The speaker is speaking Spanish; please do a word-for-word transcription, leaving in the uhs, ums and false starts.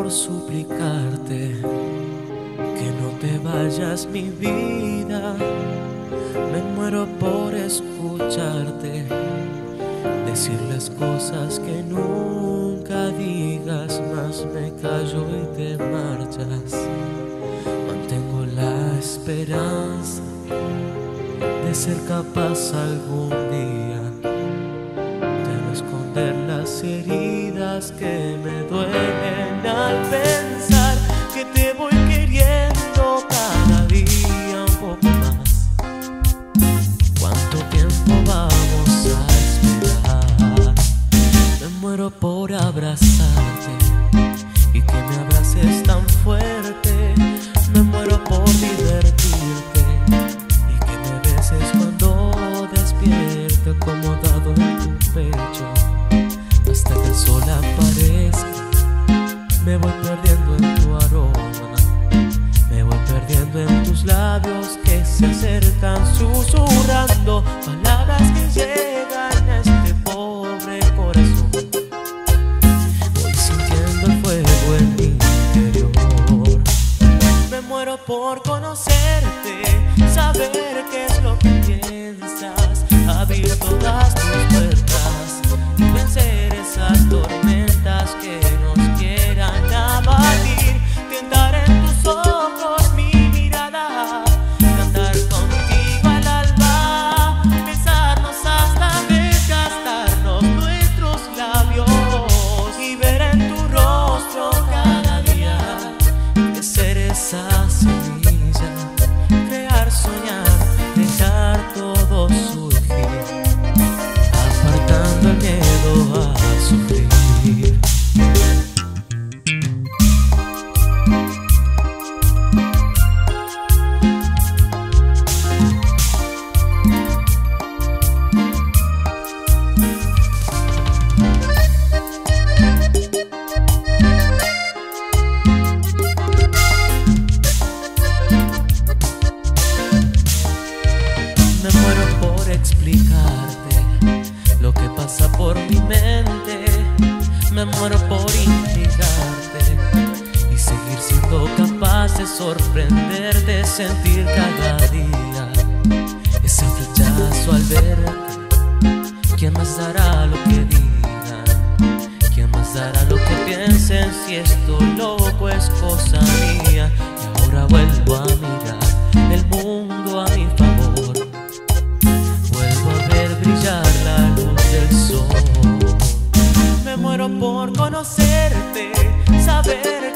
por suplicarte que no te vayas, mi vida. Me muero por escucharte, decir las cosas que nunca digas, más me callo y te marchas. Mantengo la esperanza de ser capaz algún día de no esconder las heridas que me duelen al pensar que te voy queriendo cada día un poco más. ¿Cuánto tiempo vamos a esperar? Me muero por abrazarte y que me abraces tan fuerte. Me muero por divertirte y que me beses cuando despierte, acomodado en tu pecho hasta que el sol aparezca. Me voy perdiendo en tu aroma, me voy perdiendo en tus labios que se acercan susurrando palabras que llegan a este pobre corazón. Voy sintiendo el fuego en mi interior. Me muero por conocerte, saber qué es lo que piensas, abrir todas tus puertas y vencer esas tormentas que nos quieran abatir. Tentar en tus ojos mi mirada, cantar contigo al alba, besarnos hasta desgastarnos nuestros labios y ver en tu rostro cada día crecer esa semilla, crear, soñar, dejar todo surgir, apartando el miedo a sufrir. Me muero por explicarte lo que pasa por mi mente. Me muero por intrigarte y seguir siendo capaz de sorprenderte, sentir cada día ese flechazo al verte. ¿Quién más dará lo que digan? ¿Quién más dará lo que piensen? Si esto loco es cosa mía. Y ahora vuelvo a mirar el mundo a mi favor, vuelvo a ver brillar la luz del sol. Me muero por conocerte, saber